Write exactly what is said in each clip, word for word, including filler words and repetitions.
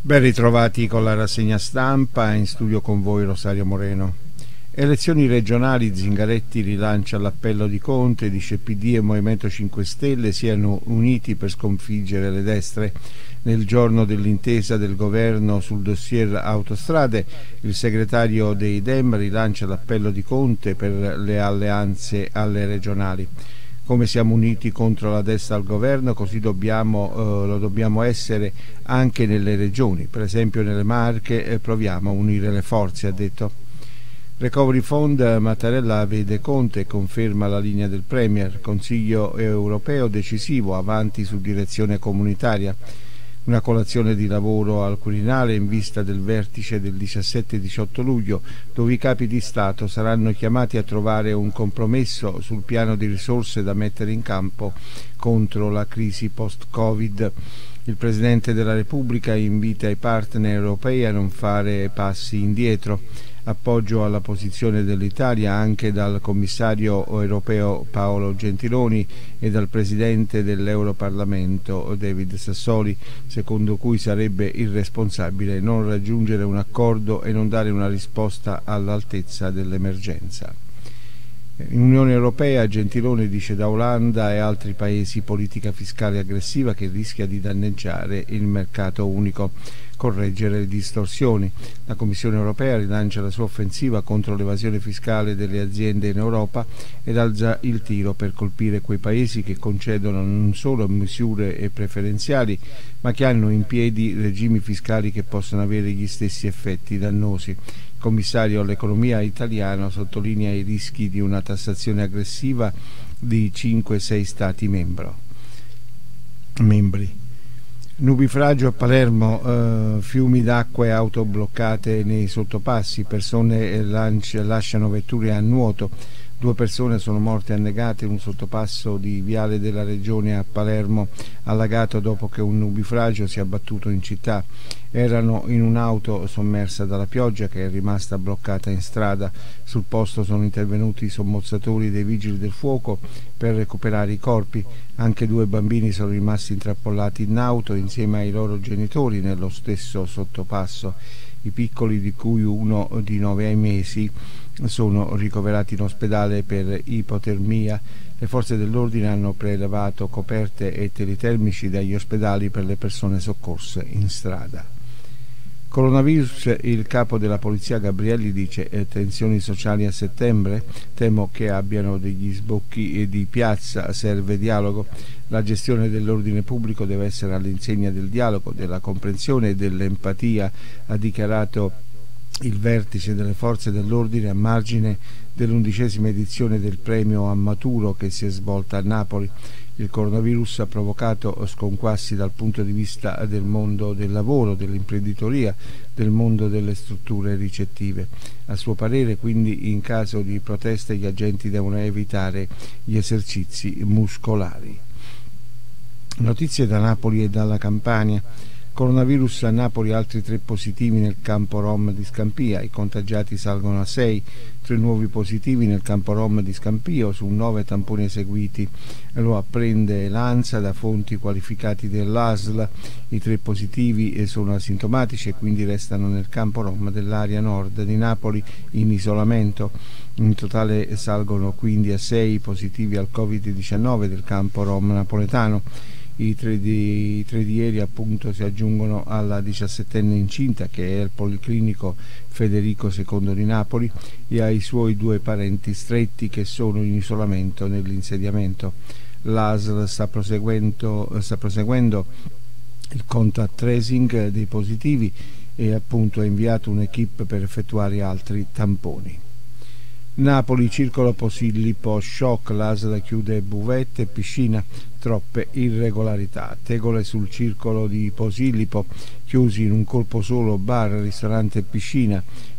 Ben ritrovati con la rassegna stampa, in studio con voi Rosario Moreno. Elezioni regionali, Zingaretti rilancia l'appello di Conte, dice P D e Movimento cinque Stelle siano uniti per sconfiggere le destre. Nel giorno dell'intesa del governo sul dossier autostrade, il segretario dei Dem rilancia l'appello di Conte per le alleanze alle regionali. Come siamo uniti contro la destra al governo, così dobbiamo, eh, lo dobbiamo essere anche nelle regioni. Per esempio nelle Marche eh, proviamo a unire le forze, ha detto. Recovery Fund, Mattarella vede Conte e conferma la linea del Premier. Consiglio europeo decisivo, avanti su direzione comunitaria. Una colazione di lavoro al Quirinale in vista del vertice del diciassette e diciotto luglio, dove i capi di Stato saranno chiamati a trovare un compromesso sul piano di risorse da mettere in campo contro la crisi post-Covid. Il Presidente della Repubblica invita i partner europei a non fare passi indietro. Appoggio alla posizione dell'Italia anche dal commissario europeo Paolo Gentiloni e dal presidente dell'Europarlamento David Sassoli, secondo cui sarebbe irresponsabile non raggiungere un accordo e non dare una risposta all'altezza dell'emergenza. In Unione Europea Gentiloni dice da Olanda e altri paesi politica fiscale aggressiva che rischia di danneggiare il mercato unico. Correggere le distorsioni. La Commissione Europea rilancia la sua offensiva contro l'evasione fiscale delle aziende in Europa ed alza il tiro per colpire quei paesi che concedono non solo misure preferenziali, ma che hanno in piedi regimi fiscali che possono avere gli stessi effetti dannosi. Il commissario all'economia italiano sottolinea i rischi di una tassazione aggressiva di cinque sei Stati membro. membri. Nubifragio a Palermo, eh, fiumi d'acqua e auto bloccate nei sottopassi, persone lancia, lasciano vetture a nuoto, due persone sono morte annegate in un sottopasso di Viale della Regione a Palermo, allagato dopo che un nubifragio si è abbattuto in città. Erano in un'auto sommersa dalla pioggia che è rimasta bloccata in strada. Sul posto sono intervenuti i sommozzatori dei vigili del fuoco per recuperare i corpi. Anche due bambini sono rimasti intrappolati in auto insieme ai loro genitori nello stesso sottopasso. I piccoli, di cui uno di nove mesi, sono ricoverati in ospedale per ipotermia. Le forze dell'ordine hanno prelevato coperte e telitermici dagli ospedali per le persone soccorse in strada. Coronavirus, il capo della polizia Gabrielli dice eh, tensioni sociali a settembre, temo che abbiano degli sbocchi di piazza, serve dialogo. La gestione dell'ordine pubblico deve essere all'insegna del dialogo, della comprensione e dell'empatia, ha dichiarato il vertice delle forze dell'ordine a margine dell'undicesima edizione del premio Ammaturo che si è svolta a Napoli. Il coronavirus ha provocato sconquassi dal punto di vista del mondo del lavoro, dell'imprenditoria, del mondo delle strutture ricettive. A suo parere, quindi, in caso di proteste gli agenti devono evitare gli esercizi muscolari. Notizie da Napoli e dalla Campania. Coronavirus a Napoli, altri tre positivi nel campo Rom di Scampia, i contagiati salgono a sei, tre nuovi positivi nel campo Rom di Scampio su nove tamponi eseguiti, lo apprende l'ANSA da fonti qualificati dell'A S L. I tre positivi sono asintomatici e quindi restano nel campo Rom dell'area nord di Napoli in isolamento. In totale salgono quindi a sei positivi al covid diciannove del campo Rom napoletano. I tre di, i tre di ieri appunto si aggiungono alla diciassettenne incinta che è al Policlinico Federico secondo di Napoli e ai suoi due parenti stretti che sono in isolamento nell'insediamento. L'A S L sta proseguendo, sta proseguendo il contact tracing dei positivi e appunto ha inviato un'equipe per effettuare altri tamponi. Napoli, circolo Posillipo, shock, l'A S L chiude buvette e piscina, troppe irregolarità. Tegole sul circolo di Posillipo, chiusi in un colpo solo bar, ristorante e piscina.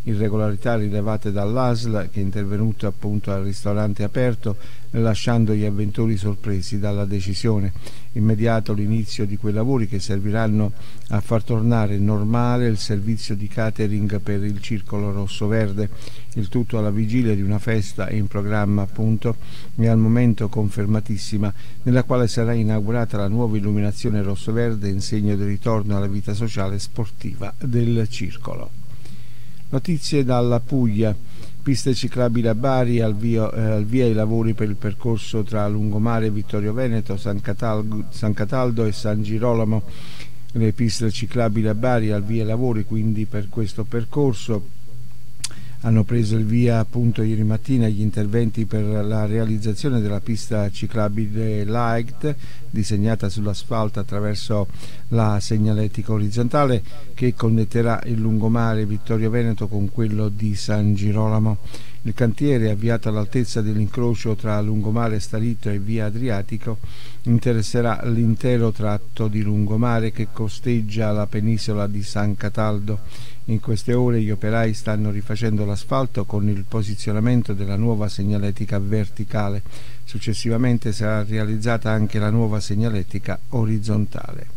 irregolarità rilevate dall'A S L, che è intervenuto appunto al ristorante aperto, lasciando gli avventori sorpresi dalla decisione. Immediato l'inizio di quei lavori che serviranno a far tornare normale il servizio di catering per il Circolo Rosso Verde, il tutto alla vigilia di una festa in programma appunto e al momento confermatissima, nella quale sarà inaugurata la nuova illuminazione rosso-verde in segno del ritorno alla vita sociale e sportiva del circolo. Notizie dalla Puglia. Piste ciclabili a Bari, al via, eh, al via i lavori per il percorso tra Lungomare e Vittorio Veneto, San Cataldo, San Cataldo e San Girolamo. Le piste ciclabili a Bari, al via i lavori quindi per questo percorso. Hanno preso il via appunto ieri mattina gli interventi per la realizzazione della pista ciclabile Light, disegnata sull'asfalto attraverso la segnaletica orizzontale che connetterà il lungomare Vittorio Veneto con quello di San Girolamo. Il cantiere, avviato all'altezza dell'incrocio tra lungomare Starito e via Adriatico, interesserà l'intero tratto di lungomare che costeggia la penisola di San Cataldo. In queste ore gli operai stanno rifacendo l'asfalto con il posizionamento della nuova segnaletica verticale. Successivamente sarà realizzata anche la nuova segnaletica orizzontale.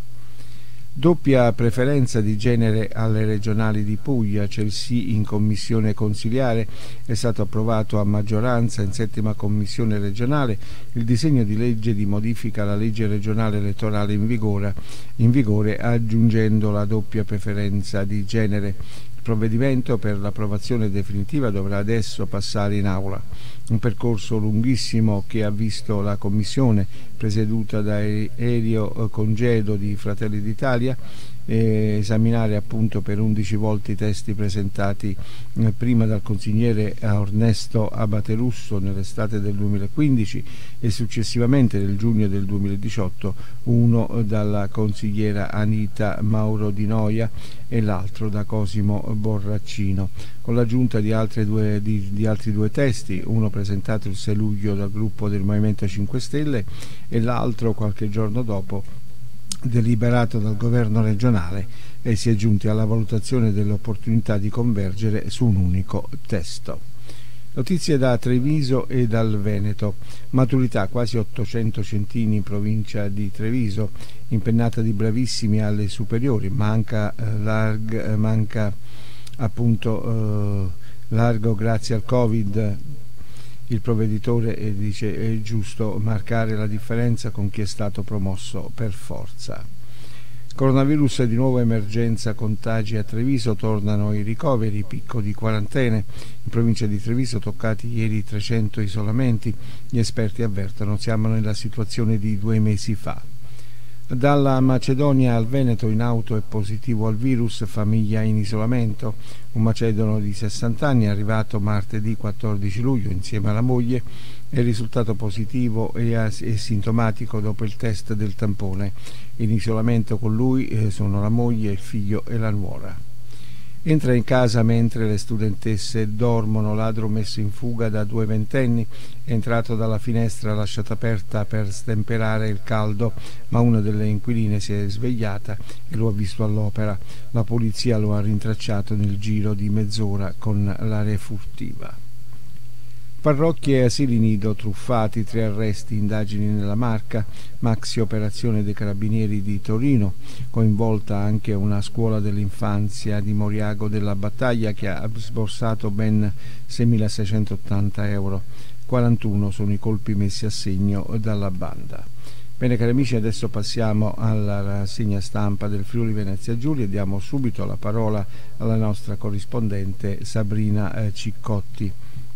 Doppia preferenza di genere alle regionali di Puglia. C'è il sì in commissione consiliare. È stato approvato a maggioranza in settima commissione regionale il disegno di legge di modifica alla legge regionale elettorale in vigore, in vigore aggiungendo la doppia preferenza di genere. Il provvedimento per l'approvazione definitiva dovrà adesso passare in aula. Un percorso lunghissimo che ha visto la commissione presieduta da Elio Congedo di Fratelli d'Italia eh, esaminare appunto per undici volte i testi presentati eh, prima dal consigliere Ernesto Abaterusso nell'estate del duemilaquindici e successivamente nel giugno del duemiladiciotto, uno dalla consigliera Anita Mauro Di Noia e l'altro da Cosimo Borraccino, con l'aggiunta di, altre due, di, di altri due testi, uno presentato il sei luglio dal gruppo del Movimento cinque Stelle e l'altro qualche giorno dopo deliberato dal governo regionale, e si è giunti alla valutazione dell'opportunità di convergere su un unico testo. Notizie da Treviso e dal Veneto. Maturità quasi ottocento centini in provincia di Treviso, impennata di bravissimi alle superiori, manca, eh, larg, eh, manca appunto eh, largo grazie al Covid. Il provveditore eh, dice è giusto marcare la differenza con chi è stato promosso per forza. Coronavirus, di nuovo emergenza contagi a Treviso, tornano i ricoveri, picco di quarantene. In provincia di Treviso toccati ieri trecento isolamenti, gli esperti avvertono siamo nella situazione di due mesi fa. Dalla Macedonia al Veneto in auto è positivo al virus, famiglia in isolamento. Un macedono di sessanta anni è arrivato martedì quattordici luglio insieme alla moglie, è risultato positivo e asintomatico dopo il test del tampone. In isolamento con lui sono la moglie, il figlio e la nuora. Entra in casa mentre le studentesse dormono, ladro messo in fuga da due ventenni, è entrato dalla finestra lasciata aperta per stemperare il caldo, ma una delle inquiline si è svegliata e lo ha visto all'opera. La polizia lo ha rintracciato nel giro di mezz'ora con l'area furtiva. Parrocchie e asili nido truffati, tre arresti, indagini nella Marca, maxi operazione dei Carabinieri di Torino, coinvolta anche una scuola dell'infanzia di Moriago della Battaglia che ha sborsato ben seimilaseicentottanta euro. quarantuno sono i colpi messi a segno dalla banda. Bene cari amici, adesso passiamo alla rassegna stampa del Friuli Venezia Giulia e diamo subito la parola alla nostra corrispondente Sabrina eh, Ciccotti.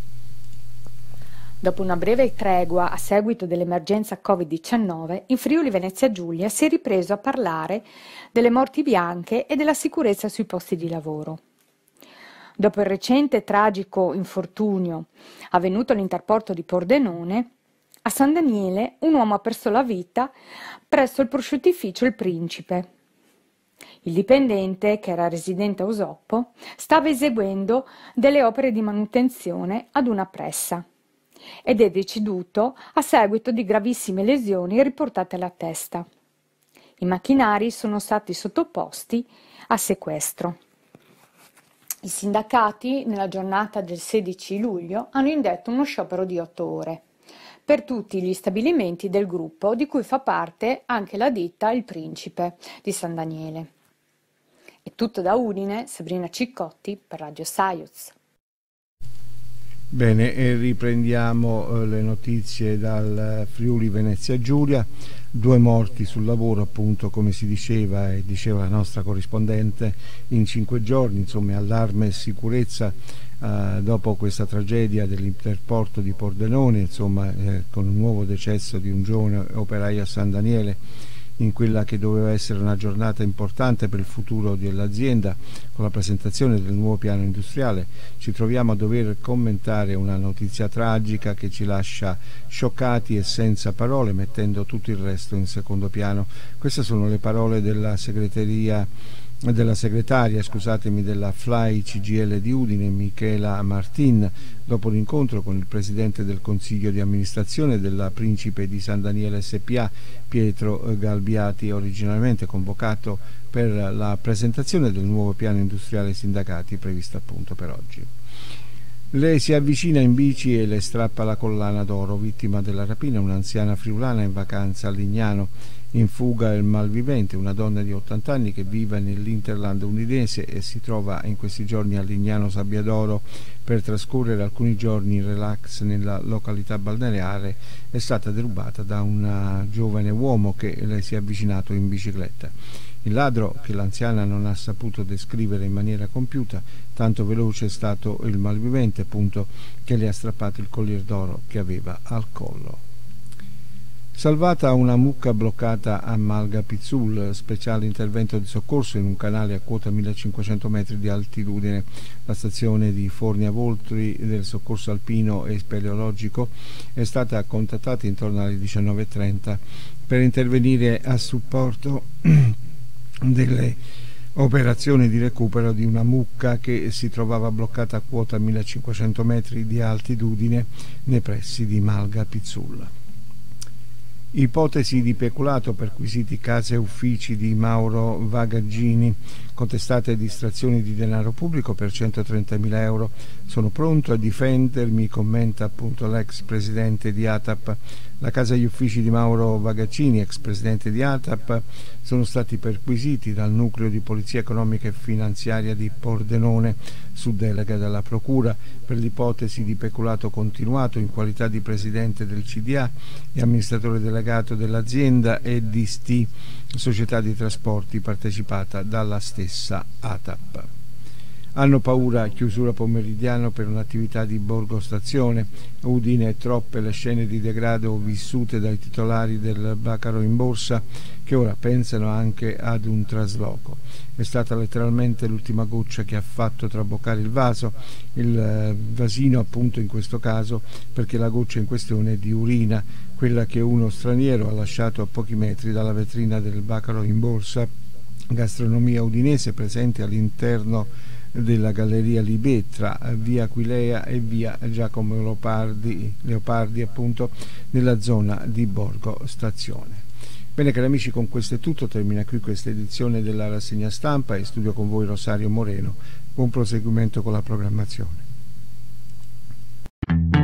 Dopo una breve tregua a seguito dell'emergenza covid diciannove, in Friuli Venezia Giulia si è ripreso a parlare delle morti bianche e della sicurezza sui posti di lavoro. Dopo il recente tragico infortunio avvenuto all'interporto di Pordenone, a San Daniele un uomo ha perso la vita presso il prosciuttificio Il Principe. Il dipendente, che era residente a Usoppo, stava eseguendo delle opere di manutenzione ad una pressa ed è deceduto a seguito di gravissime lesioni riportate alla testa. I macchinari sono stati sottoposti a sequestro. I sindacati, nella giornata del sedici luglio, hanno indetto uno sciopero di otto ore per tutti gli stabilimenti del gruppo, di cui fa parte anche la ditta Il Principe di San Daniele. È tutto da Udine, Sabrina Ciccotti per Radio Saiuz. Bene, e riprendiamo eh, le notizie dal Friuli Venezia Giulia. Due morti sul lavoro, appunto, come si diceva e diceva la nostra corrispondente, in cinque giorni, insomma, allarme e sicurezza eh, dopo questa tragedia dell'interporto di Pordenone, insomma, eh, con un nuovo decesso di un giovane operaio a San Daniele, in quella che doveva essere una giornata importante per il futuro dell'azienda, con la presentazione del nuovo piano industriale. Ci troviamo a dover commentare una notizia tragica che ci lascia scioccati e senza parole, mettendo tutto il resto in secondo piano. Queste sono le parole della segreteria della segretaria scusatemi, della Fly C G I L di Udine, Michela Martin, dopo l'incontro con il presidente del consiglio di amministrazione della Principe di San Daniele S P A, Pietro Galbiati, originalmente convocato per la presentazione del nuovo piano industriale ai sindacati previsto appunto per oggi. Lei si avvicina in bici e le strappa la collana d'oro. Vittima della rapina un'anziana friulana in vacanza a Lignano. In fuga il malvivente, una donna di ottanta anni che vive nell'Interland udinese e si trova in questi giorni a Lignano Sabbiadoro per trascorrere alcuni giorni in relax nella località balneare, è stata derubata da un giovane uomo che le si è avvicinato in bicicletta. Il ladro, che l'anziana non ha saputo descrivere in maniera compiuta, tanto veloce è stato il malvivente, appunto, che le ha strappato il collier d'oro che aveva al collo. Salvata una mucca bloccata a Malga Pizzul, speciale intervento di soccorso in un canale a quota millecinquecento metri di altitudine. La stazione di Fornia Voltri del soccorso alpino e speleologico è stata contattata intorno alle diciannove e trenta per intervenire a supporto delle operazioni di recupero di una mucca che si trovava bloccata a quota millecinquecento metri di altitudine nei pressi di Malga Pizzul. Ipotesi di peculato, perquisiti case e uffici di Mauro Vagaggini, contestate distrazioni di denaro pubblico per centotrentamila euro. Sono pronto a difendermi, commenta appunto l'ex presidente di A T A P. La casa e gli uffici di Mauro Vagaggini, ex presidente di A T A P, sono stati perquisiti dal nucleo di polizia economica e finanziaria di Pordenone su delega della procura per l'ipotesi di peculato continuato in qualità di presidente del C D A e amministratore delegato dell'azienda e di S T I, società di trasporti partecipata dalla stessa A T A P. Hanno paura, chiusura pomeridiano per un'attività di Borgo Stazione. Udine, troppe le scene di degrado vissute dai titolari del Baccaro in borsa, che ora pensano anche ad un trasloco. È stata letteralmente l'ultima goccia che ha fatto traboccare il vaso, il vasino appunto in questo caso, perché la goccia in questione è di urina, quella che uno straniero ha lasciato a pochi metri dalla vetrina del Baccaro in borsa, gastronomia udinese presente all'interno della Galleria Libè tra via Aquilea e via Giacomo Leopardi, Leopardi appunto, nella zona di Borgo Stazione. Bene cari amici, con questo è tutto, termina qui questa edizione della rassegna stampa e studio con voi Rosario Moreno. Buon proseguimento con la programmazione.